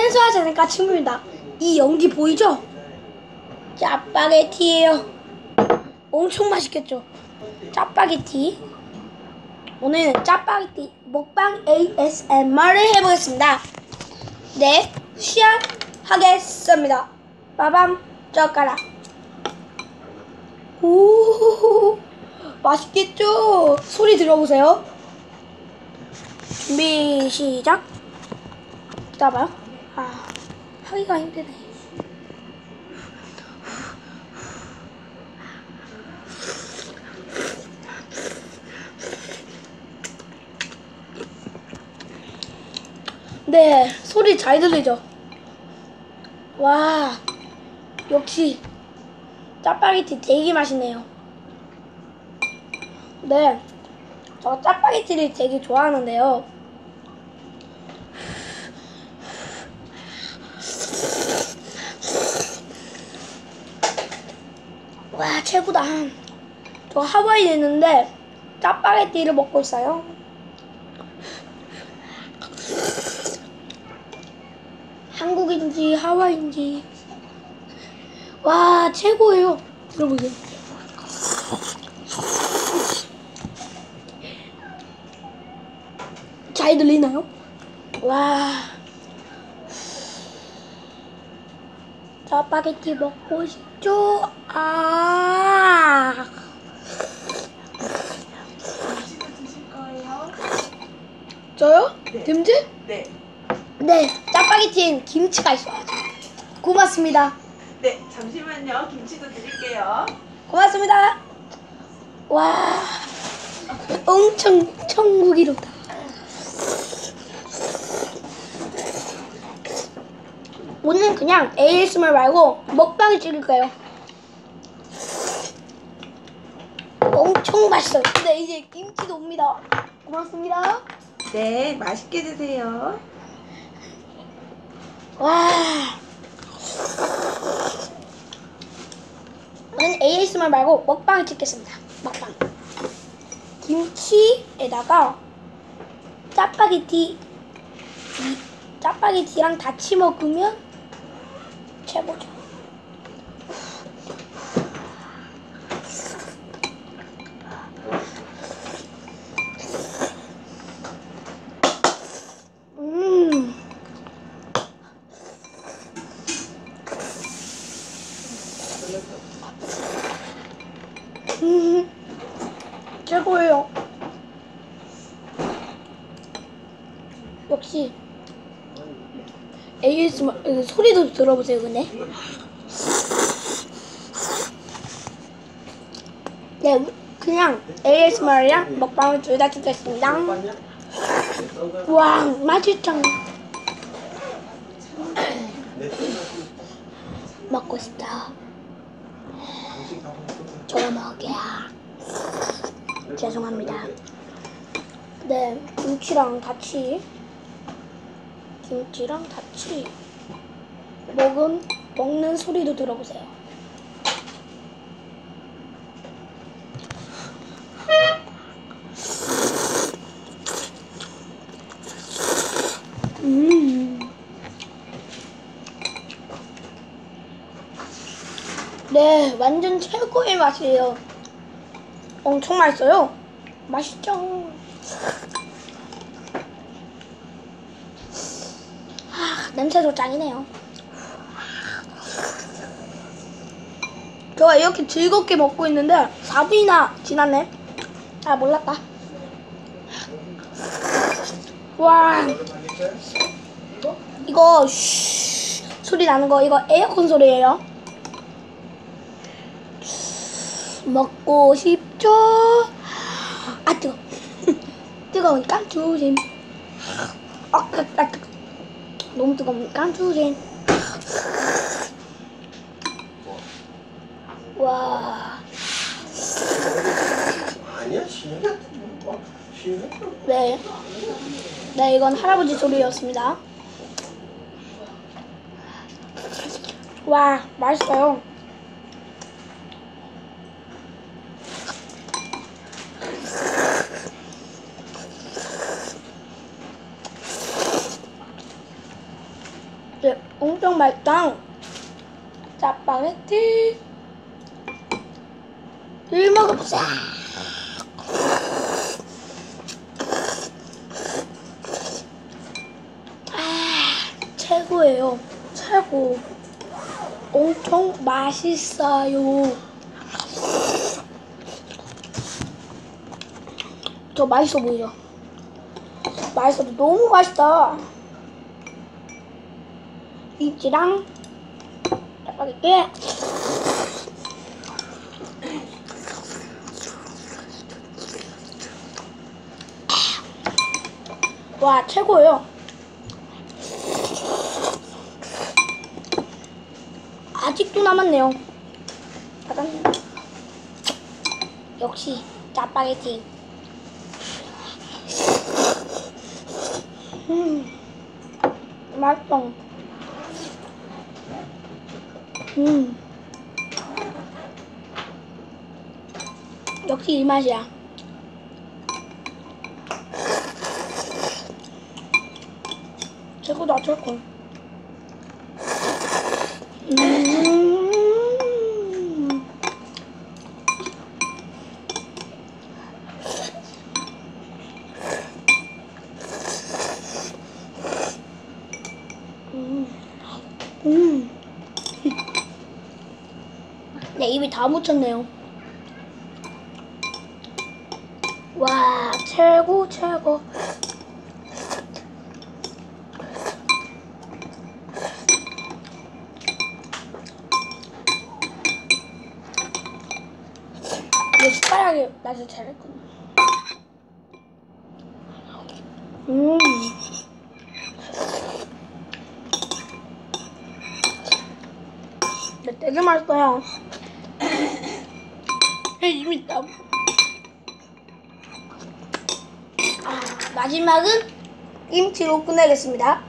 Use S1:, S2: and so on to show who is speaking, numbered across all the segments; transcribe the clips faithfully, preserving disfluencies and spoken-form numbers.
S1: 생소하지 않을까 싶습니다. 이 연기 보이죠? 짜파게티예요. 엄청 맛있겠죠? 짜파게티. 오늘은 짜파게티 먹방 에이에스엠알을 해보겠습니다. 네, 시작하겠습니다. 빠밤 젓가락. 오, 맛있겠죠? 소리 들어보세요. 준비 시작. 기다려봐요. 아, 하기가 힘드네. 네, 소리 잘 들리죠? 와, 역시 짜파게티 되게 맛있네요. 네, 저 짜파게티를 되게 좋아하는데요. 와, 최고다. 저 하와이에 있는데 짜파게티를 먹고 있어요. 한국인지 하와이인지 와, 최고예요. 들어보세요. 잘 들리나요? 와, 짜파게티 먹고 싶죠? 아,
S2: 김치도 드실 거예요?
S1: 저요?
S2: 네.
S1: 김치?
S2: 네.
S1: 네, 짜파게티엔 김치가 있어야죠. 고맙습니다.
S2: 네, 잠시만요. 김치도 드릴게요.
S1: 고맙습니다. 와, 엄청 천국이로다. 오늘은 그냥 에이에스엠알 말고 먹방을 찍을 거예요. 엄청 맛있어요. 근데 이제 김치도 옵니다. 고맙습니다.
S2: 네, 맛있게 드세요.
S1: 와, 오늘 에이에스엠알 말고 먹방을 찍겠습니다. 먹방. 김치에다가 짜파게티, 이 짜파게티랑 같이 먹으면 최고죠. 음. 음, 최고예요. 역시 에이에스엠알 소리도 들어보세요. 근데 네, 그냥 에이에스엠알이랑 먹방을 둘 다 찍겠습니다. 와, 맛있죠? 먹고 싶다. 저거 먹을게요. 죄송합니다. 네, 김치랑 같이 김치랑 같이 먹은 먹는 소리도 들어보세요. 음. 네, 완전 최고의 맛이에요. 엄청 맛있어요. 맛있죠? 아, 냄새도 짱이네요. 제가 이렇게 즐겁게 먹고 있는데 사 분이나 지났네. 아, 몰랐다. 와, 이거 쉬 소리 나는 거 이거 에어컨 소리예요. 먹고 싶죠? 아, 뜨거. 뜨거우니까 조심. 아, 아, 아, 뜨거. 너무 뜨거우니까 조심. 와.
S3: 아니야, 시내 시내.
S1: 네. 네, 이건 할아버지 소리였습니다. 와, 맛있어요. 네, 엄청 맛있다. 짜파게티 일 먹어보자. 아, 최고예요. 최고. 엄청 맛있어요. 저 맛있어 보이죠? 맛있어도 너무 맛있다. 김치랑 짜파게티. 와, 최고예요. 아직도 남았네요. 짜잔. 역시 짜파게티. 음, 맛있어. 음, 역시 이 맛이야. 최고다, 최고. 음. 음. 음. 내 입이 다 묻혔네요. 와, 최고, 최고. 이 숟가락이 나도 잘했구나. 음. 근데 되게 맛있어요. 이미 땀. 아, 마지막은 김치로 끝내겠습니다.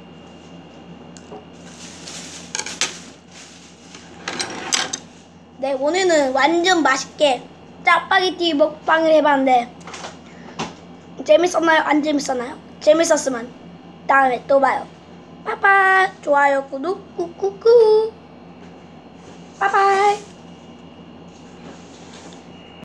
S1: 네, 오늘은 완전 맛있게 짜파게티 먹방을 해봤는데 재밌었나요? 안 재밌었나요? 재밌었으면 다음에 또 봐요. 빠빠. 좋아요, 구독 꾹꾹꾹. 빠빠이.